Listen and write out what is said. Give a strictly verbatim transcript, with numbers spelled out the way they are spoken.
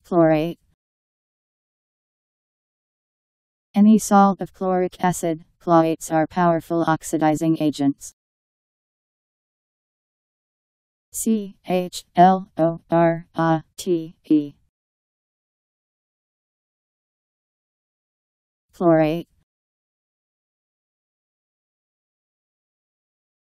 Chlorate. Any salt of chloric acid. Chlorates are powerful oxidizing agents. C H L O R A T E. Chlorate.